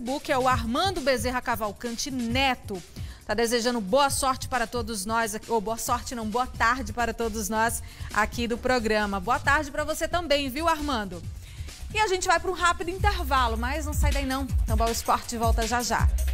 Facebook é o Armando Bezerra Cavalcante Neto. Tá desejando boa sorte para todos nós, ou boa sorte não, boa tarde para todos nós aqui do programa. Boa tarde para você também, viu, Armando? E a gente vai para um rápido intervalo, mas não sai daí não. Tambor Esporte volta já já.